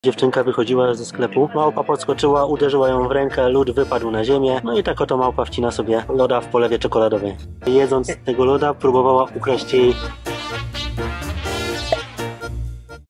Dziewczynka wychodziła ze sklepu, małpa podskoczyła, uderzyła ją w rękę, lód wypadł na ziemię, no i tak oto małpa wcina sobie loda w polewie czekoladowej. Jedząc tego loda próbowała ukraść jej